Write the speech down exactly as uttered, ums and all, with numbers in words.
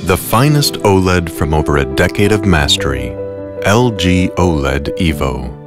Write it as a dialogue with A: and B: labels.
A: The finest OLED from over a decade of mastery, L G OLED Evo.